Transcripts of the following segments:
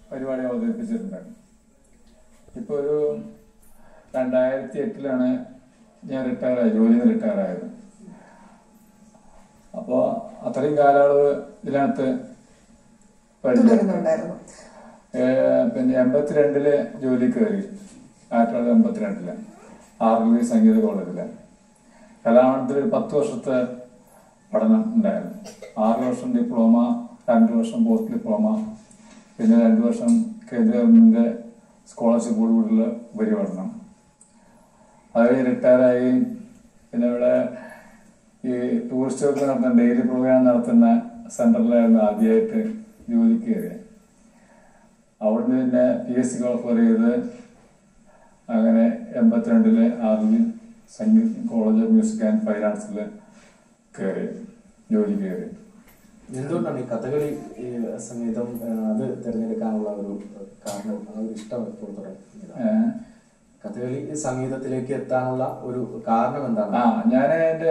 പരിപാടി അവതരിപ്പിച്ചിട്ടുണ്ടായിരുന്നു. ഇപ്പോൾ ഒരു 2008 ഞാൻ റിട്ടയറായി, ജോലിയിൽ നിന്ന് റിട്ടയറായത്. അപ്പോൾ അത്രയും കാലയളവ് ഇതിനകത്ത് തുടരുന്നുണ്ടായിരുന്നു. പിന്നെ 82 ജോലി കയറി. 1982 ആർമി സംഗീത കോളേജില്. കലാമണ്ഡലത്തിൽ 10 വർഷത്തെ പഠനം ഉണ്ടായിരുന്നു. 6 വർഷം ഡിപ്ലോമ, 2 വർഷം പോസ്റ്റ് ഡിപ്ലോമ, പിന്നെ 2 വർഷം കേന്ദ്ര ഗവൺമെന്റ് സ്കോളർഷിപ്പോടുകൂടിയുള്ള ഉപരിപഠനം. അത് റിട്ടയറായി. പിന്നെ ഇവിടെ ഈ ടൂറിസ്റ്റുകൾക്ക് നടത്തുന്ന ഡെയിലി പ്രോഗ്രാം നടത്തുന്ന സെന്ററിലായിരുന്നു ആദ്യമായിട്ട് ജോലിക്ക് കയറിയത്. അവിടുന്ന് പിന്നെ PSC ക്വാളിഫൈ ചെയ്ത് അങ്ങനെ 82 army Sangeetha college of music and fine ആർട്സിൽ കയറി, ജോലി കയറി. എന്തുകൊണ്ടാണ് ഈ കഥകളി സംഗീതം അത് തിരഞ്ഞെടുക്കാനുള്ള ഒരു കാരണം, ആ ഒരു ഇഷ്ടം എപ്പോൾ തുടങ്ങി? കഥകളി സംഗീതത്തിലേക്ക് എത്താനുള്ള ഒരു കാരണം എന്താണ്? ഞാൻ എൻ്റെ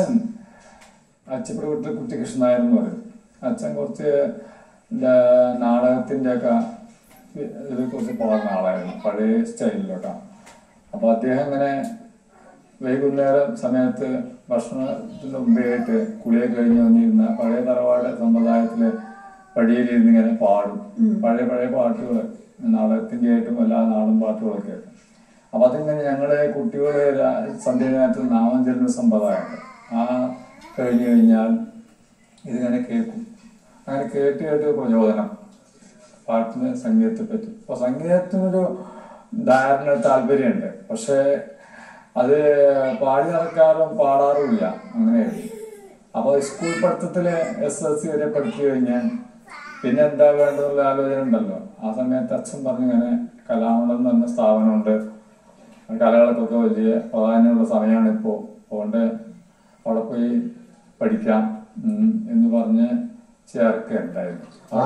അച്ഛപ്പടി വീട്ടിൽ കുട്ടികൃഷ്ണൻ നായർ എന്ന് പറയും. അച്ഛൻ കുറച്ച് നാടകത്തിൻ്റെ ഒക്കെ ഇതിൽ കുറച്ച് പോകുന്ന ആളായിരുന്നു, പഴയ സ്റ്റൈലിലൊക്കെ. അപ്പോൾ അദ്ദേഹം ഇങ്ങനെ വൈകുന്നേരം സമയത്ത് ഭക്ഷണത്തിന് മുമ്പായിട്ട് കുളിയൊക്കെ കഴിഞ്ഞ് വന്നിരുന്ന പഴയ തറവാട് സമ്പ്രദായത്തില് പടിയിലിരുന്ന് ഇങ്ങനെ പാടും. പഴയ പാട്ടുകൾ, നാടകത്തിൻ്റെ ആയിട്ടും എല്ലാ നാടും പാട്ടുകളൊക്കെ ആയിട്ട്. അപ്പൊ അതിങ്ങനെ ഞങ്ങളുടെ കുട്ടികളെ സന്ധ്യനകത്ത് നാമം ചെല്ലുന്ന സമ്പ്രദായമുണ്ട്. ആ കഴിഞ്ഞു കഴിഞ്ഞാൽ ഇതിങ്ങനെ കേൾക്കും. അങ്ങനെ കേട്ട് പ്രചോദനം പാട്ടിന് സംഗീതത്തെ പറ്റി. അപ്പൊ സംഗീതത്തിനൊരു ധാരണ താല്പര്യമുണ്ട്, പക്ഷെ അത് പാടി നടക്കാറും പാടാറുമില്ല, അങ്ങനെയായിരുന്നു. അപ്പൊ സ്കൂൾ പഠിത്തത്തില് SSLC വരെ പഠിച്ചു കഴിഞ്ഞാൽ പിന്നെ എന്താ വേണ്ടതുള്ള ആലോചന ഉണ്ടല്ലോ. ആ സമയത്ത് അച്ഛൻ പറഞ്ഞിങ്ങനെ കലാമണ്ഡലം എന്ന് പറഞ്ഞ സ്ഥാപനമുണ്ട്, കലകൾക്കൊക്കെ വലിയ പ്രാധാന്യമുള്ള സമയമാണ് ഇപ്പോൾ, അതുകൊണ്ട് അവിടെ പോയി പഠിക്കാം എന്ന് പറഞ്ഞ് ചേർക്കുകയുണ്ടായിരുന്നു.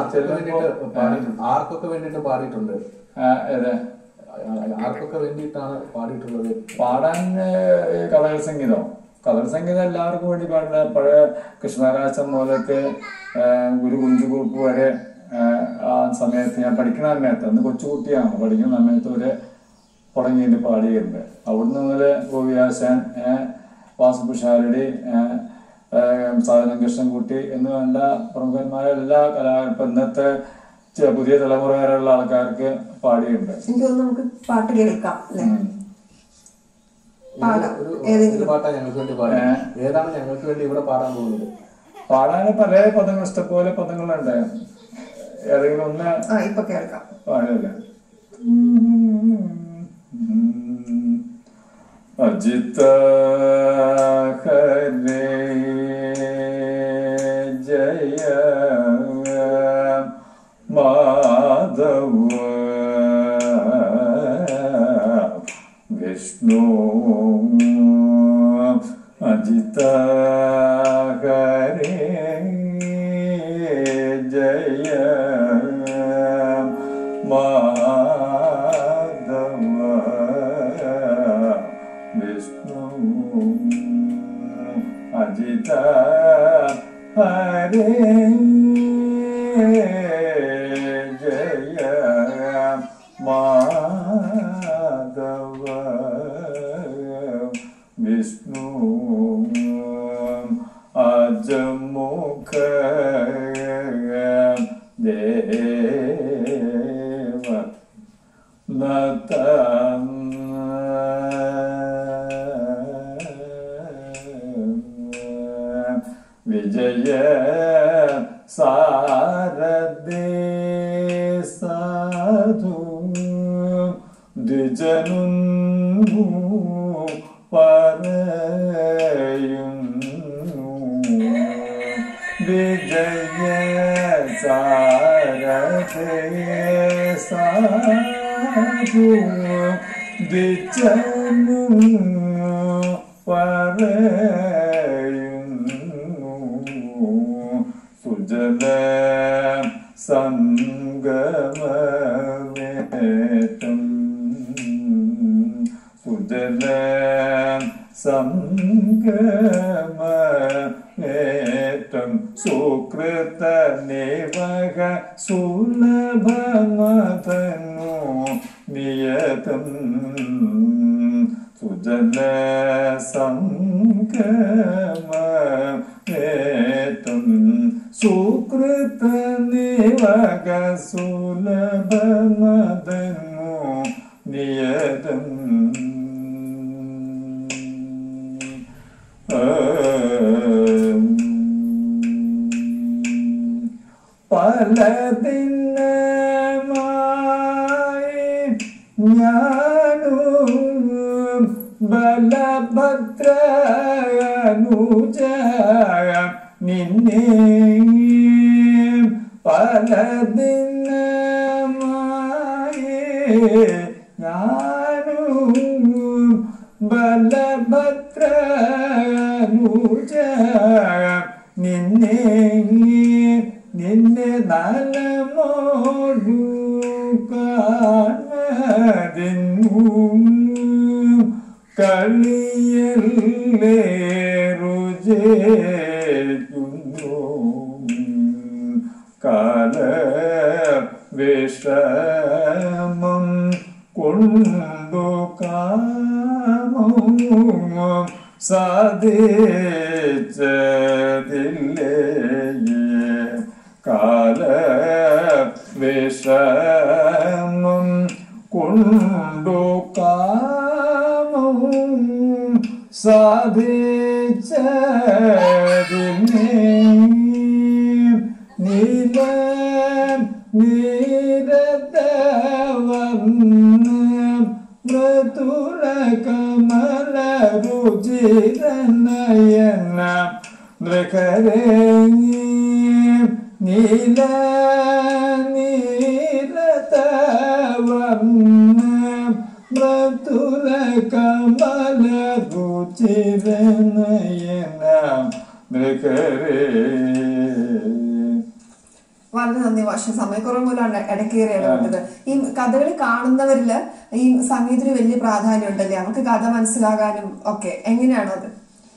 ആർക്കൊക്കെ വേണ്ടിയിട്ട് പാടിയിട്ടുണ്ട്? അതെ, ആർക്കൊക്കെ വേണ്ടിയിട്ടാണ് പാടിയിട്ടുള്ളത്? പാടാൻ കഥകൾ സംഗീതം എല്ലാവർക്കും വേണ്ടി പാടുന്ന പഴയ കൃഷ്ണരാജൻ മുതലൊക്കെ ഗുരു കുഞ്ചുകുറുപ്പ് വരെ ആ സമയത്ത് ഞാൻ പഠിക്കുന്ന സമയത്ത്, അന്ന് കൊച്ചുകുട്ടിയാണ്, പഠിക്കുന്ന സമയത്ത് വരെ തുടങ്ങിയിട്ട് പാടിയിട്ടുണ്ട്. അവിടുന്ന് മുതൽ ഗോപിയാശാൻ, വാസുപുഷാരടി, സാധനം കൃഷ്ണൻകുട്ടി എന്ന് വേണ്ട പ്രമുഖന്മാരെ എല്ലാ കലാകാരും ഇന്നത്തെ പുതിയ തലമുറയിലുള്ള ആൾക്കാർക്ക് പാടിയിട്ടുണ്ട്. നമുക്ക് പാട്ട് കേൾക്കാം. പാട്ടാണ് ഞങ്ങൾക്ക് വേണ്ടി പാടാൻ. ഏതാണ് ഞങ്ങൾക്ക് വേണ്ടി ഇവിടെ പാടാൻ പോകുന്നത്? പാടാൻ പല പദങ്ങൾ, ഇഷ്ടംപോലെ പദങ്ങളുണ്ട്. ഏതെങ്കിലും ഒന്ന് ഇപ്പൊ കേൾക്കാം. പാടില്ല. അജിത ഹരേ ജയ മാധവ വിഷ്ണു അജിത ഹരേ ജയ മാധവ വിഷ്ണു അജിത ഹരേ ജയ മാധവ വിഷ്ണു അജമുഖ ദേവ നത വിജയ സാരഥി സാധു ദ്വിജനുന്നു പറയുന്നു വിജയ സാരഥി സാധു ദ്വിജനുന്നു പറയുന്നു സുജന സംഗമവേതം സുജന സംഗമവേതം ഏറ്റം സുകൃത നിവക സുലഭമതന്നു നിയതം സുജല സംഗമേതം സുകൃത നിവക സുലഭമതന്നു നിയതം പലദിനമായി ഞാനും ബലഭദ്രനുജ നിന്നെ പലദിനമായി ഞാനും ബലഭദ്രനുജ നിന്നെ നിന്നെ നലമോടു കാണുന്നു കളിയല്ലേറുചേക്കുന്നു കാല വിഷമം കൊണ്ടു കാമം സാധിച്ചതില്ലേ കാല വിഷമം കൊണ്ടു കാമം സാധിച്ചതില്ലേ നീല നീരതവർണ്ണ മൃദുല കമല രുചിരനയന നൃകരേ നീല നീരതവർണ്ണ മൃദുല കമല രുചിരനയന നൃകരേ. വളരെ നന്ദി മാഷെ. സമയക്കുറവ് മൂലമാണ് ഇടയ്ക്ക് കയറി ഇടപെട്ടത്. ഈ കഥകളി കാണുന്നവരില് ഈ സംഗീതത്തിന് വലിയ പ്രാധാന്യം ഉണ്ടല്ലേ, അവർക്ക് കഥ മനസ്സിലാകാനും ഒക്കെ. എങ്ങനെയാണോ അത്?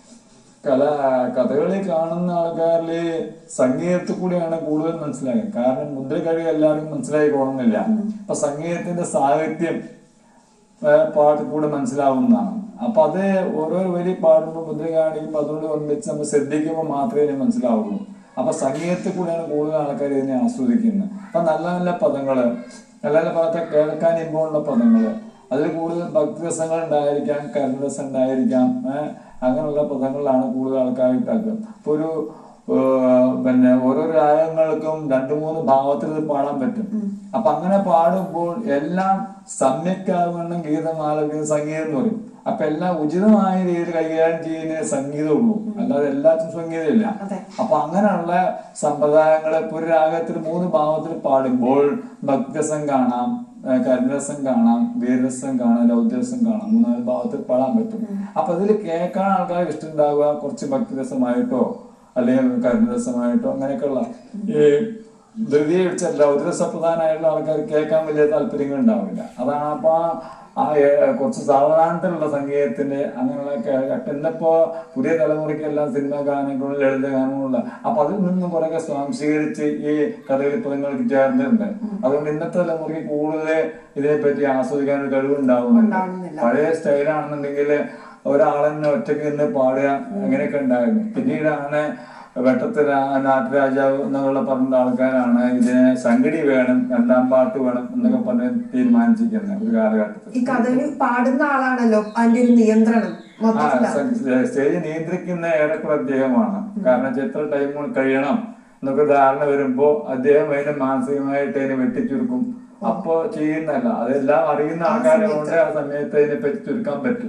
കഥകളി കാണുന്ന ആൾക്കാരില് സംഗീതത്തിൽ കൂടിയാണ് കൂടുതൽ മനസ്സിലാകുന്നത്. കാരണം മുദ്രകഴി എല്ലാവർക്കും മനസ്സിലായിക്കോളുന്നില്ല. അപ്പൊ സംഗീതത്തിന്റെ സാഹിത്യം പാട്ടിൽ കൂടെ മനസ്സിലാവുന്നതാണ്. അപ്പൊ അത് ഓരോ വരി പാടുമ്പോൾ മുദ്ര കാണിക്കുമ്പോൾ അതുകൊണ്ട് ഒന്നിച്ച് നമ്മൾ ശ്രദ്ധിക്കുമ്പോൾ മാത്രമേ മനസ്സിലാവുള്ളൂ. അപ്പൊ സംഗീതത്തിൽ കൂടെയാണ് കൂടുതൽ ആൾക്കാർ ഇതിനെ ആസ്വദിക്കുന്നത്. അപ്പൊ നല്ല നല്ല പദങ്ങള്, നല്ല നല്ല പദത്തെ കേൾക്കാൻ ഇമ്പമുള്ള പദങ്ങള്, അതിൽ കൂടുതൽ ഭക്തിരസങ്ങൾ ഉണ്ടായിരിക്കാം, കരുണരസം ഉണ്ടായിരിക്കാം, അങ്ങനെയുള്ള പദങ്ങളിലാണ് കൂടുതൽ ആൾക്കാർ ഇട്ടാക്കുക. അപ്പൊ ഒരു പിന്നെ ഓരോ രാഗങ്ങൾക്കും 2-3 ഭാവത്തിൽ ഇത് പാടാൻ പറ്റും. അപ്പൊ അങ്ങനെ പാടുമ്പോൾ എല്ലാം സമ്യക്കാവണം ഗീതം ആലപിക്കുന്ന സംഗീതം എന്ന് പറയും. അപ്പൊ എല്ലാം ഉചിതമായ രീതിയിൽ കൈകാര്യം ചെയ്യുന്ന സംഗീതമുള്ളൂ, അല്ലാതെ എല്ലാത്തിനും സംഗീതമില്ല. അപ്പൊ അങ്ങനെയുള്ള സമ്പ്രദായങ്ങളെ ഇപ്പൊ ഒരു രാഗത്തിൽ 3 ഭാവത്തിൽ പാടുമ്പോൾ ഭക്തിരസം കാണാം, കരുണരസം കാണാം, വീരരസം കാണാം, രൗദ്രരസം കാണാം, 3-4 ഭാവത്തിൽ പാടാൻ പറ്റും. അപ്പൊ ഇതിൽ കേൾക്കാൻ ആൾക്കാർക്ക് ഇഷ്ടം ഉണ്ടാവുക കുറച്ച് ഭക്തിരസമായിട്ടോ അല്ലെങ്കിൽ കരുണരസമായിട്ടോ അങ്ങനെയൊക്കെയുള്ള ഈ ധൃതിയെ വെച്ച രൗദ്രസപ്രധാനമായിട്ടുള്ള ആൾക്കാർ കേൾക്കാൻ വലിയ താല്പര്യങ്ങൾ ഉണ്ടാവില്ല. അതാണ് അപ്പൊ ആ കുറച്ച് സാവധാനത്തിലുള്ള സംഗീതത്തിന്റെ അങ്ങനെയുള്ള ഇന്നിപ്പോ പുതിയ തലമുറയ്ക്ക് എല്ലാം സിനിമാ ഗാനങ്ങളും ലളിത ഗാനങ്ങളുള്ള അപ്പൊ അതിൽ നിന്നും കുറെ സ്വാംശീകരിച്ച് ഈ കഥകളി പദങ്ങൾക്ക് ചേർന്നിട്ടുണ്ട്. അതുകൊണ്ട് ഇന്നത്തെ തലമുറയ്ക്ക് കൂടുതൽ ഇതിനെപ്പറ്റി ആസ്വദിക്കാൻ ഒരു കഴിവുണ്ടാവുന്നുണ്ട്. പഴയ സ്റ്റൈലാണെന്നുണ്ടെങ്കിൽ ഒരാളെന്നെ ഒറ്റയ്ക്ക് നിന്ന് പാടുക അങ്ങനെയൊക്കെ ഉണ്ടായിരുന്നു. പിന്നീടാണ് വെട്ടത്ത് നാട്ടുരാജാവ് എന്നുള്ള പറഞ്ഞ ആൾക്കാരാണ് ഇതിനെ സംഗടി വേണം, 2ാം പാട്ട് വേണം എന്നൊക്കെ പറഞ്ഞ് തീരുമാനിച്ചിരിക്കുന്നത് ഒരു കാലഘട്ടത്തിൽ. ഈ കഥകളി പാടുന്ന ആളാണല്ലോ അതിന്റെ ഒരു നിയന്ത്രണം. സ്റ്റേജ് നിയന്ത്രിക്കുന്ന ഏറെക്കുറെ അദ്ദേഹമാണ്. കാരണം എത്ര ടൈം കഴിയണം എന്നൊക്കെ ധാരണ വരുമ്പോ അദ്ദേഹം അതിനെ മാനസികമായിട്ട് അതിനെ വെട്ടിച്ചുരുക്കും. അപ്പൊ ചെയ്യുന്നല്ല, അതെല്ലാം അറിയുന്ന ആൾക്കാരെ കൊണ്ട് ആ സമയത്ത് അതിനെ പറ്റി ചുരുക്കാൻ പറ്റും.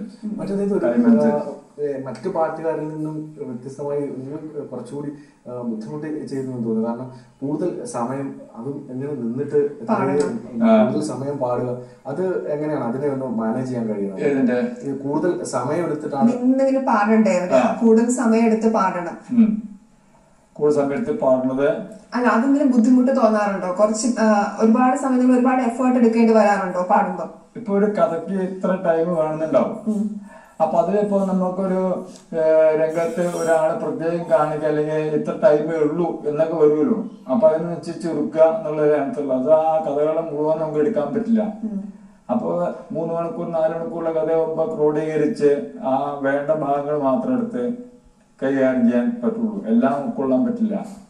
മറ്റു പാട്ടുകാരിൽ നിന്നും വ്യത്യസ്തമായി കുറച്ചുകൂടി ബുദ്ധിമുട്ട് ചെയ്തു തോന്നുന്നു. കാരണം കൂടുതൽ സമയം അതും എങ്ങനെ നിന്നിട്ട് കൂടുതൽ സമയം പാടുക, അത് എങ്ങനെയാണ് അതിനെ ഒന്ന് മാനേജ് ചെയ്യാൻ കഴിയുന്നത്? കൂടുതൽ സമയം എടുത്തിട്ടാണ് പാടണ്ടേ, കൂടുതൽ സമയം എടുത്ത് പാടണം. കൂടുതൽ സമയത്ത് പാടുന്നത് അല്ല, അതെന്തെങ്കിലും ബുദ്ധിമുട്ട് തോന്നാറുണ്ടോ? കുറച്ച് ഒരുപാട് സമയം ഒരുപാട് എഫേർട്ട് എടുക്കേണ്ടി വരാറുണ്ടോ പാടുമ്പോ? ഇപ്പൊ ഒരു കഥയ്ക്ക് ഇത്ര ടൈം വേണമെന്നുണ്ടാവും. അപ്പൊ അതിലിപ്പോ നമുക്കൊരു രംഗത്ത് ഒരാളെ പ്രത്യേകം കാണിക്കുക അല്ലെങ്കിൽ ഇത്ര ടൈമേ ഉള്ളൂ എന്നൊക്കെ വരുമല്ലോ. അപ്പൊ അതിനനുസരിച്ച് ചുരുക്കുക എന്നുള്ള രംഗത്തുള്ള അത് ആ കഥകളെ മുഴുവൻ നമുക്ക് എടുക്കാൻ പറ്റില്ല. അപ്പൊ 3 മണിക്കൂർ 4 മണിക്കൂറുള്ള കഥയാകുമ്പോ ക്രോഡീകരിച്ച് ആ വേണ്ട ഭാഗങ്ങൾ മാത്രം എടുത്ത് കൈകാര്യം ചെയ്യാൻ പറ്റുള്ളൂ. എല്ലാം ഉൾക്കൊള്ളാൻ പറ്റില്ല.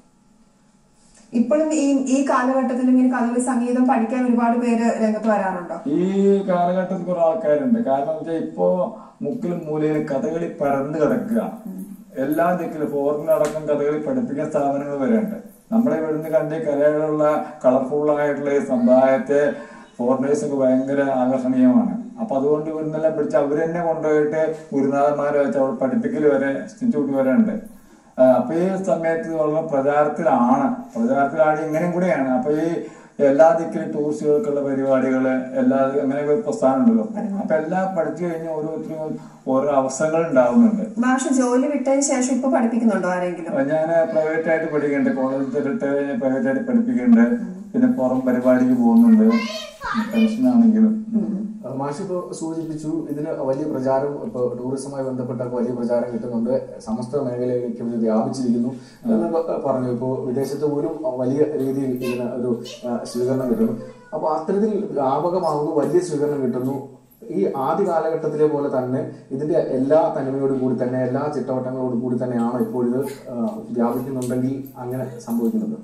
ഇപ്പോഴും ഈ കാലഘട്ടത്തിലും ഇങ്ങനെ കഥകളി സംഗീതം പഠിക്കാൻ ഒരുപാട് പേര് രംഗത്ത് വരാറുണ്ടോ? ഈ കാലഘട്ടത്തിൽ കുറെ ആൾക്കാരുണ്ട്. കാരണം വെച്ചാൽ ഇപ്പോ മുക്കിലും മൂലയിലും കഥകളി പരന്നു കിടക്കുക. എല്ലാ ദിക്കിലും ഫോറിനടക്കം കഥകളി പഠിപ്പിക്കുന്ന സ്ഥാപനങ്ങൾ വരെ ഉണ്ട്. നമ്മളെ ഇവിടുന്ന് കണ്ട കലകളുള്ള കളർഫുൾ ആയിട്ടുള്ള ഈ സമുദായത്തെ ഫോറിനേഴ്സൊക്കെ ഭയങ്കര ആകർഷണീയമാണ്. അപ്പൊ അതുകൊണ്ട് ഇവിടുന്നെല്ലാം പിടിച്ച് അവര് തന്നെ കൊണ്ടുപോയിട്ട് ഗുരുനാഥന്മാരെ വെച്ച് അവിടെ പഠിപ്പിക്കൽ വരെ ഇൻസ്റ്റിറ്റ്യൂട്ട് വരെ ഉണ്ട്. അപ്പൊ ഈ സമയത്ത് വളരെ പ്രചാരത്തിലാണ് ഇങ്ങനെയും കൂടെയാണ്. അപ്പൊ ഈ എല്ലാ ദിക്കിലും ടൂറിസ്റ്റുകൾക്കുള്ള പരിപാടികള് എല്ലാ അങ്ങനെ ഒരു പ്രസ്ഥാനം ഉണ്ടല്ലോ. അപ്പൊ എല്ലാം പഠിച്ചു കഴിഞ്ഞ് ഓരോരുത്തരും ഓരോ അവസരങ്ങൾ ഉണ്ടാവുന്നുണ്ട്. ജോലി വിട്ടതിന് ശേഷം ഇപ്പൊ പഠിപ്പിക്കുന്നുണ്ടോ ആരെങ്കിലും? ഞാൻ പ്രൈവറ്റ് ആയിട്ട് പഠിക്കുന്നുണ്ട്. കോളേജിൽ പ്രൈവറ്റ് ആയിട്ട് പഠിപ്പിക്കുന്നുണ്ട്. പിന്നെ പുറം പരിപാടിക്ക് പോകുന്നുണ്ട്. പെൻഷനാണെങ്കിലും. മാഷിപ്പോ സൂചിപ്പിച്ചു ഇതിന് വലിയ പ്രചാരം ഇപ്പൊ ടൂറിസവുമായി ബന്ധപ്പെട്ട വലിയ പ്രചാരം കിട്ടുന്നുണ്ട്. സമസ്ത മേഖലയിലേക്ക് ഇത് വ്യാപിച്ചിരിക്കുന്നു എന്ന് പറഞ്ഞു. ഇപ്പോ വിദേശത്ത് പോലും വലിയ രീതിയിൽ ഇതിന് ഒരു സ്വീകരണം കിട്ടുന്നു. അപ്പൊ അത്തരത്തിൽ വ്യാപകമാകുന്നു, വലിയ സ്വീകരണം കിട്ടുന്നു. ഈ ആദ്യ കാലഘട്ടത്തിലെ പോലെ തന്നെ ഇതിന്റെ എല്ലാ തനിമയോടും കൂടി തന്നെ എല്ലാ ചിട്ടവട്ടങ്ങളോടും കൂടി തന്നെയാണ് ഇപ്പോൾ ഇത് വ്യാപിക്കുന്നുണ്ടെങ്കിൽ അങ്ങനെ സംഭവിക്കുന്നത്?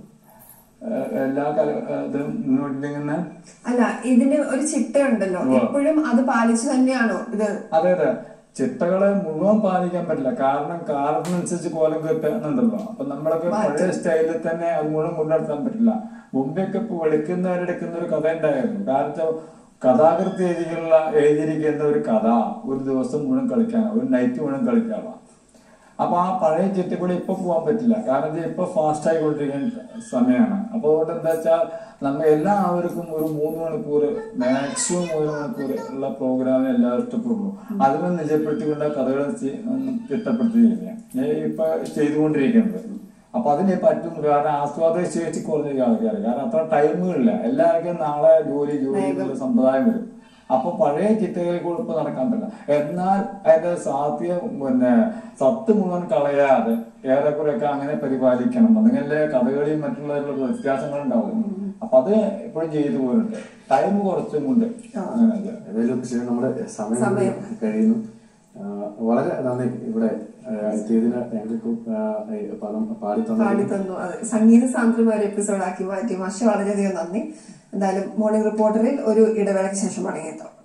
എല്ലാ മുന്നോട്ടിങ്ങനെ അല്ല, ഇതിന് ഒരു ചിട്ടയുണ്ടല്ലോ, എപ്പോഴും അത് പാലിച്ചു തന്നെയാണോ ഇത്? അതെ അതെ, ചിട്ടകളെ മുഴുവൻ പാലിക്കാൻ പറ്റില്ല. കാരണം കാലത്തിനനുസരിച്ച് കോലം കെട്ടുന്നുണ്ടല്ലോ. അപ്പൊ നമ്മളൊക്കെ പഴയ സ്റ്റൈലിൽ തന്നെ അത് മുഴുവൻ കൊണ്ടുനടത്താൻ പറ്റില്ല. മുമ്പൊക്കെ ഇപ്പൊ വെളുക്കുന്നവരെടുക്കുന്ന ഒരു കഥ ഉണ്ടായിരുന്നു. കാരണം കഥാകൃത്ത് എഴുതിയിരിക്കുന്ന ഒരു കഥ ഒരു ദിവസം മുഴുവൻ കളിക്കാനോ ഒരു നൈറ്റ് മുഴുവൻ കളിക്കാനോ. അപ്പൊ ആ പഴയ ചിട്ടക്കൂടി ഇപ്പൊ പോകാൻ പറ്റില്ല. കാരണം ഇപ്പൊ ഫാസ്റ്റ് ആയിക്കൊണ്ടിരിക്കുന്ന സമയമാണ്. അപ്പൊ അതുകൊണ്ട് എന്താ വെച്ചാൽ നമ്മൾ എല്ലാവർക്കും ഒരു 3 മണിക്കൂർ മാക്സിമം 3 മണിക്കൂർ ഉള്ള പ്രോഗ്രാമിന് എല്ലാവരും ഇഷ്ടപ്പെടുന്നു. അതിനെ നിജപ്പെടുത്തിക്കൊണ്ട് കഥകൾ ചിട്ടപ്പെടുത്തിയിരിക്കുക ഇപ്പൊ ചെയ്തുകൊണ്ടിരിക്കുന്നത്. അപ്പൊ അതിനെ പറ്റും. കാരണം ആസ്വാദക ശേഷി കുറഞ്ഞ ആൾക്കാർ, കാരണം അത്ര ടൈമുകളില്ല. എല്ലാവർക്കും നാളെ ജോലി എന്നുള്ള സമ്പ്രദായം വരും. അപ്പൊ പഴയ ചിട്ടകളിൽ കൂടെ ഇപ്പൊ നടക്കാൻ പറ്റില്ല. എന്നാൽ അതിന്റെ സത്ത് മുഴുവൻ കളയാതെ ഏറെക്കുറെയൊക്കെ അങ്ങനെ പരിപാലിക്കണം. അതിങ്ങനെ കഥകളിയും മറ്റുള്ള വ്യത്യാസങ്ങൾ ഉണ്ടാവും. അപ്പൊ അത് എപ്പോഴും ചെയ്തു പോരുന്നുണ്ട്. ടൈം കുറച്ചും കൊണ്ട് അങ്ങനെ ഏതായാലും നമ്മുടെ സമയം കഴിയുന്നു. വളരെ നന്ദി ഇവിടെ എത്തിയതിന്. ഞങ്ങൾക്ക് പദം പാടിത്തന്നു. സംഗീത സാന്ദ്രമായ ഒരു എപ്പിസോഡ് ആക്കി മാറ്റി മാഷ് വളരെയധികം നന്ദി. എന്തായാലും മോർണിംഗ് റിപ്പോർട്ടറിൽ ഒരു ഇടവേളയ്ക്ക് ശേഷം മടങ്ങിയെത്താം.